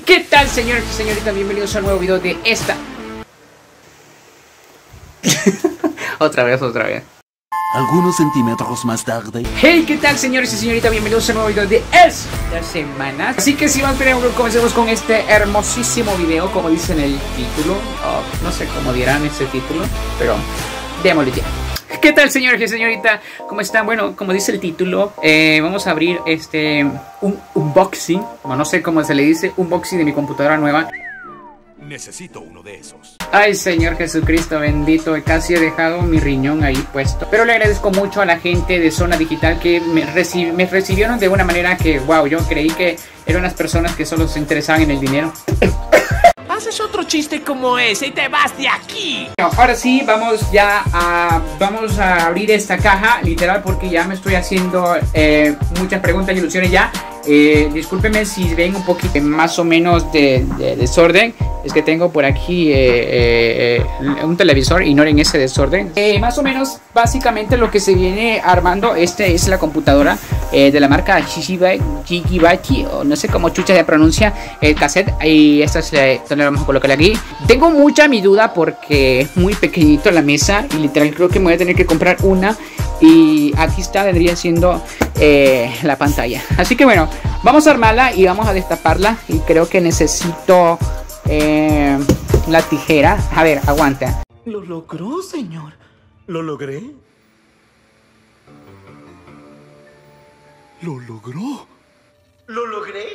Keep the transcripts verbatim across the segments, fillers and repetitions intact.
¿Qué tal, señores y señoritas? Bienvenidos a un nuevo video de esta. Otra vez, otra vez. Algunos centímetros más tarde. Hey, ¿qué tal, señores y señoritas? Bienvenidos a un nuevo video de esta semana. Así que si van a comencemos con este hermosísimo video, como dice en el título. Oh, no sé cómo dirán ese título, pero démosle ya. ¿Qué tal, señores y señoritas? ¿Cómo están? Bueno, como dice el título, eh, vamos a abrir este un unboxing, o no sé cómo se le dice, unboxing de mi computadora nueva. Necesito uno de esos. Ay, Señor Jesucristo bendito, casi he dejado mi riñón ahí puesto. Pero le agradezco mucho a la gente de Zona Digital que me, reci me recibieron de una manera que, wow, yo creí que eran unas personas que solo se interesaban en el dinero. Haces otro chiste como ese y te vas de aquí. No, ahora sí, vamos ya a vamos a abrir esta caja, literal, porque ya me estoy haciendo eh, muchas preguntas y ilusiones ya. Eh, discúlpenme si ven un poquito más o menos de, de desorden. Es que tengo por aquí eh, eh, un televisor, ignoren ese desorden. Eh, más o menos, básicamente lo que se viene armando, este es la computadora eh, de la marca Gigabyte, o no sé cómo chucha se pronuncia, el cassette. Y esta es la, donde vamos a colocar aquí. Tengo mucha mi duda porque es muy pequeñito la mesa y literal creo que me voy a tener que comprar una. Y aquí está, vendría siendo eh, la pantalla. Así que bueno, vamos a armarla y vamos a destaparla. Y creo que necesito eh, la tijera. A ver, aguanta. Lo logró, señor. ¿Lo logré? ¿Lo logró? ¿Lo logré?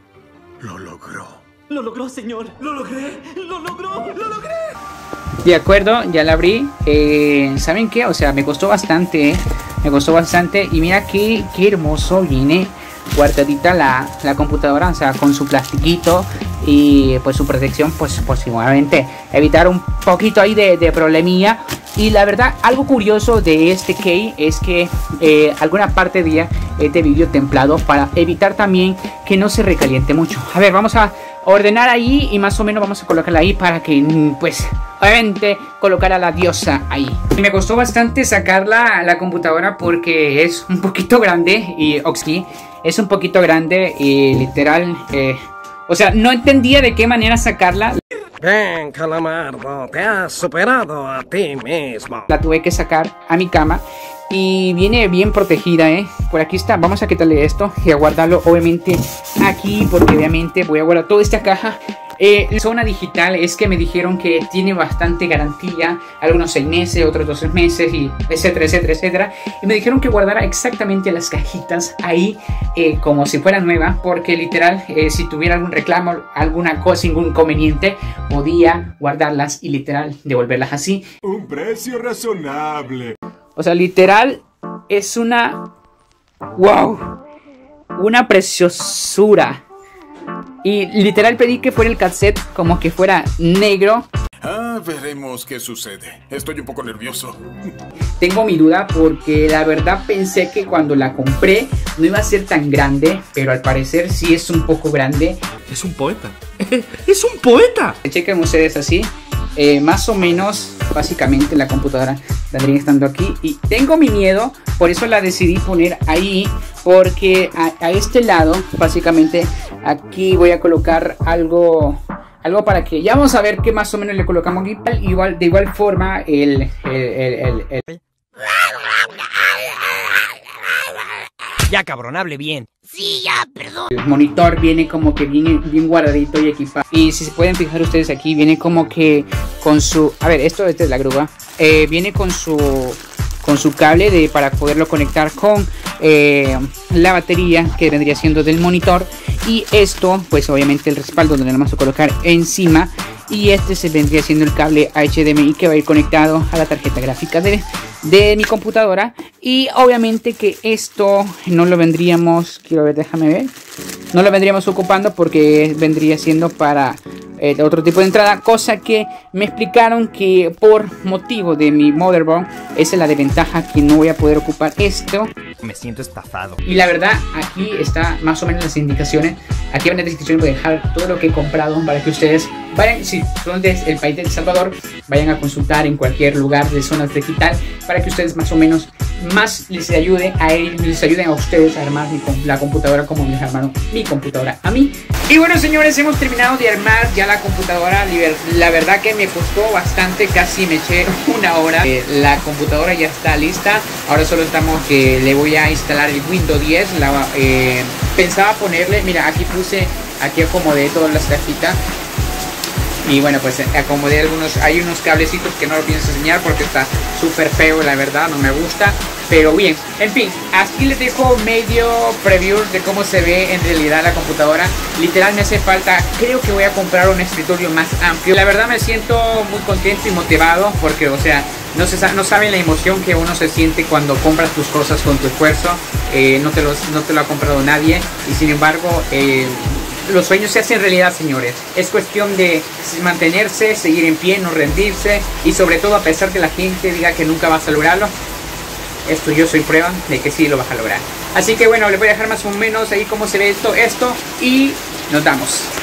Lo logró. Lo logró, señor. Lo logré. Lo logró. Lo logré. De acuerdo, ya la abrí. eh, ¿Saben qué? O sea, me costó bastante, ¿eh? Me costó bastante. Y mira qué, qué hermoso viene guardadita la, la computadora. O sea, con su plastiquito y pues su protección, pues posiblemente evitar un poquito ahí de, de problemilla. Y la verdad, algo curioso de este key es que eh, alguna parte de ella es de vidrio templado para evitar también que no se recaliente mucho. A ver, vamos a ordenar ahí y más o menos vamos a colocarla ahí para que pues obviamente colocar a la diosa ahí. Y me costó bastante sacarla la computadora porque es un poquito grande y Oxy es un poquito grande y literal eh, o sea, no entendía de qué manera sacarla. Bien, Calamardo, te has superado a ti mismo. La tuve que sacar a mi cama y viene bien protegida, ¿eh? Por aquí está, vamos a quitarle esto y a guardarlo obviamente aquí, porque obviamente voy a guardar toda esta caja. Eh, Zona Digital es que me dijeron que tiene bastante garantía, algunos seis meses, otros doce meses, y etcétera, etcétera, etcétera. Y me dijeron que guardara exactamente las cajitas ahí eh, como si fuera nueva, porque literal, eh, si tuviera algún reclamo, alguna cosa, ningún inconveniente, podía guardarlas y literal devolverlas así. Un precio razonable. O sea, literal es una... ¡Wow! Una preciosura. Y literal pedí que fuera el cassette como que fuera negro. Ah, veremos qué sucede. Estoy un poco nervioso. Tengo mi duda porque la verdad pensé que cuando la compré no iba a ser tan grande, pero al parecer sí es un poco grande. Es un poeta. ¡Es un poeta! Chequen ustedes así. Eh, más o menos, básicamente la computadora vendría estando aquí. Y tengo mi miedo, por eso la decidí poner ahí. Porque a, a este lado, básicamente, aquí voy a colocar algo... Algo para que... Ya vamos a ver qué más o menos le colocamos aquí. Igual, de igual forma, el... el, el, el, el... Ya, cabrón, hable bien. Sí, ya, perdón. El monitor viene como que viene bien guardadito y equipado. Y si se pueden fijar ustedes aquí, viene como que con su... A ver, esto, esta es la grúa. Eh, viene con su... Con su cable de, para poderlo conectar con eh, la batería que vendría siendo del monitor. Y esto, pues obviamente el respaldo donde lo vamos a colocar encima. Y este se vendría siendo el cable H D M I que va a ir conectado a la tarjeta gráfica de, de mi computadora. Y obviamente que esto no lo vendríamos, quiero ver, déjame ver. No lo vendríamos ocupando porque vendría siendo para eh, otro tipo de entrada. Cosa que me explicaron que por motivo de mi motherboard, esa es la desventaja, que no voy a poder ocupar esto. Me siento estafado. Y la verdad, aquí está más o menos las indicaciones. Aquí en la descripción voy a dejar todo lo que he comprado para que ustedes vayan, si son del país de El Salvador, vayan a consultar en cualquier lugar de Zona Digital para que ustedes más o menos más les ayude a ellos, les ayuden a ustedes a armar mi, la computadora como les armaron mi computadora a mí. Y bueno, señores, hemos terminado de armar ya la computadora. La verdad que me costó bastante, casi me eché una hora. Eh, la computadora ya está lista. Ahora solo estamos que le voy a instalar el Windows diez. La, eh, pensaba ponerle, mira, aquí puse, aquí acomodé todas las tarjetas. Y bueno, pues acomodé algunos, hay unos cablecitos que no lo pienso enseñar porque está súper feo, la verdad, no me gusta. Pero bien, en fin, aquí les dejo medio preview de cómo se ve en realidad la computadora. Literal me hace falta, creo que voy a comprar un escritorio más amplio. La verdad me siento muy contento y motivado porque, o sea, no, se, no saben la emoción que uno se siente cuando compras tus cosas con tu esfuerzo. Eh, no, te los, no te lo ha comprado nadie y sin embargo... Eh, los sueños se hacen realidad, señores. Es cuestión de mantenerse, seguir en pie, no rendirse. Y sobre todo, a pesar que la gente diga que nunca vas a lograrlo, esto yo soy prueba de que sí lo vas a lograr. Así que bueno, les voy a dejar más o menos ahí cómo se ve esto, esto y nos damos.